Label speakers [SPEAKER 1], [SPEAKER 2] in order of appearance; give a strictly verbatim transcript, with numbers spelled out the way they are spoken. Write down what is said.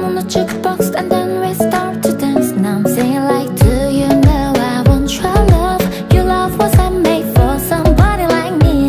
[SPEAKER 1] on the jukebox and then we start to dance. Now I'm saying